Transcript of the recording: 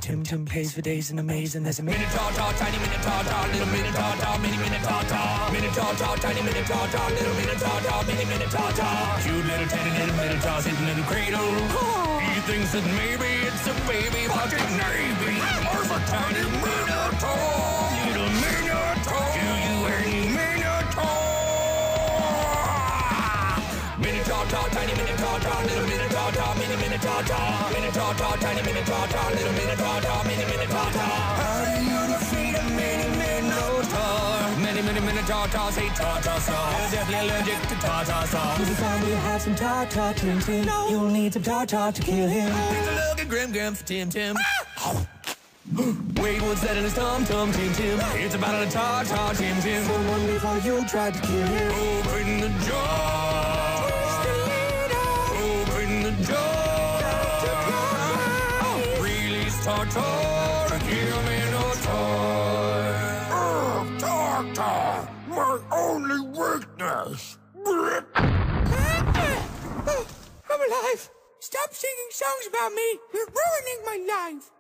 Tim Tim pays for days in a maze, and there's a Minotaur, tiny Minotaur, little Minotaur, mini Minotaur, Minotaur, tiny Minotaur, little Minotaur, mini Minotaur, cute little tiny little Minotaur sitting in a cradle. He thinks that maybe it's a baby, but it may be more of a tiny Minotaur, little Minotaur. Do you hear me, Minotaur? Minotaur, tiny Minotaur, little Minotaur, mini Minotaur, Minotaur, tiny Minotaur, little Minotaur, mini Minotaur. How do you defeat a mini Minotaur? Many Minotaurs hate tartar sauce. They're definitely allergic to tartar sauce. If you find you have some tartar, Tim Tim, you'll need some tartar to kill him. It's a look at Grim for Tim Tim. Wait, what's that in his Tim Tim? It's about a tartar, Tim Tim. Someone before you tried to kill him. Open the jar. Open the jar. Release tartar. Kill Minotaur. Tartar, my only weakness. I'm alive. Stop singing songs about me. You're ruining my life.